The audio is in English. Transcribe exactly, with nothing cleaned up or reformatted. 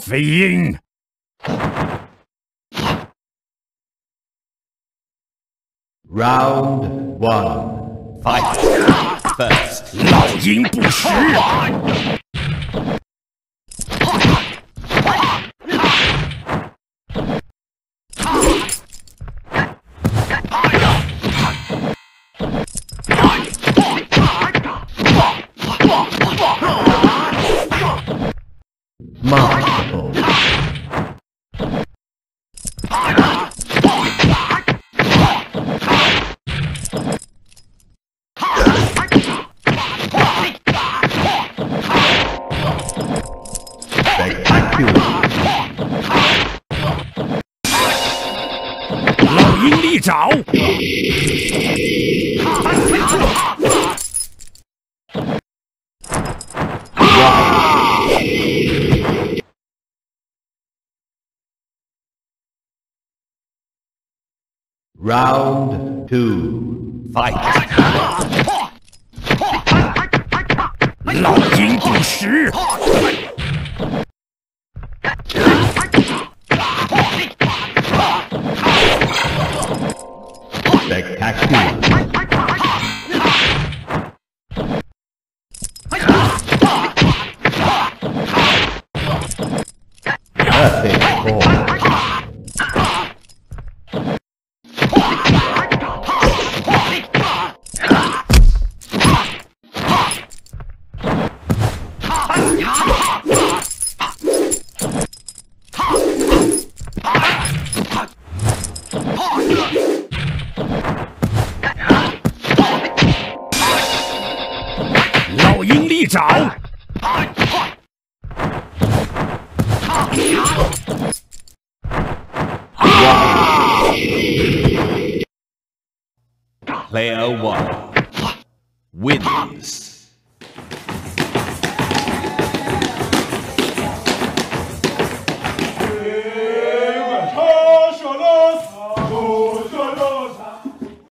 飞鹰。 Round one, fight. First， 老鹰不食。 Multiple. Spectacular. 老鹰利爪。 Round two, fight. 老鹰不食。 Spectacular. Perfect ball. 老鹰利爪。 Player one wins.